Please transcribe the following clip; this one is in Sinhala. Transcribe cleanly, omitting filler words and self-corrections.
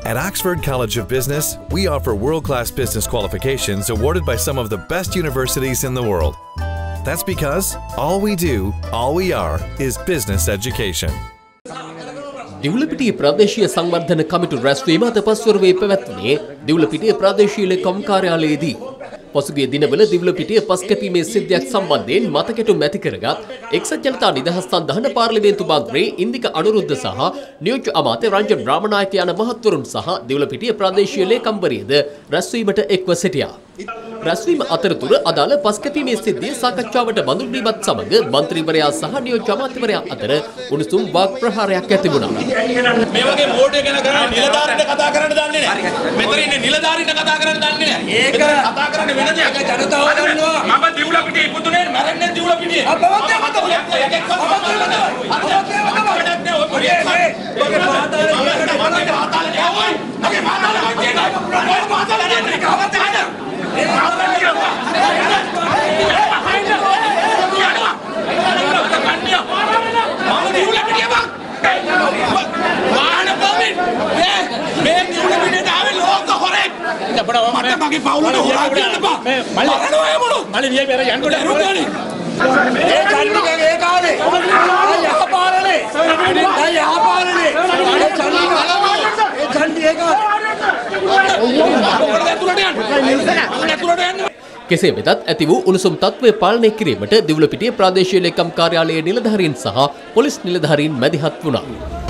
At Oxford College of Business, we offer world-class business qualifications awarded by some of the best universities in the world. That's because all we do, all we are, is business education. Divulapitiya ප්‍රාදේශීය සංවර්ධන කමිටු රැස්වීම අද පස්වරුවේ පැවැත්වුණේ දිවුලපිටිය ප්‍රාදේශීය ලේකම් කාර්යාලයේදී. පසුගිය දිනවල දිවුලපිටිය පස් කැපීමේ සිද්ධියක් සම්බන්ධයෙන් මතකැටුම් ඇති කරගත් එක්සත් ජනතා නිදහස් සන්ධාන පාර්ලිමේන්තු මන්ත්‍රී ඉන්දික අනුරුද්ධ සහ නියෝජ්‍ය අමාත්‍ය රංජන් රාමනායක යන මහත්වරුන් සහ දිවුලපිටිය ප්‍රාදේශීය ලේකම්වරියද රැස්වීමට එක්ව සිටියා. රැස්වීම අතරතුර අදාළ පස් කැපීමේ සිද්ධිය සාකච්ඡාවට බඳුන් වීමත් සමග මන්ත්‍රීවරයා සහ නියෝජ්‍ය අමාත්‍යවරයා අතර උණුසුම් වාග් ප්‍රහාරයක් ඇති වුණා. මේ වගේ මෝඩය ගැන කරන්නේ නිලධාරීන්ට කතා කරන්න දන්නේ නැහැ. මෙතන ඉන්නේ නිලධාරීන්ට කතා කරන්න දන්නේ නැහැ. ඒක කතා කරන්නේ වෙන දෙයක්. ජනතාව දන්නවා. මම දිවුලපිටියේ ඉපදුනේ මරන්නේ දිවුලපිටියේ. මගේ පවුලට හොරා කියන්න බා මරනවා එමුණු මල්ලි විය පෙර යන්කොට රුගානි ඒ කන්නිකගේ ඒ කාලේ යහපාරනේ යහපාරනේ ඒ කන්දි ඒ කාලේ කෙසේ වෙතත් ඇති වූ උණුසුම් තත්ත්වය පාලනය කිරීමට දිවුලපිටිය ප්‍රාදේශීය ලේකම් කාර්යාලයේ නිලධාරීන් සහ පොලිස් නිලධාරීන් මැදිහත් වුණා.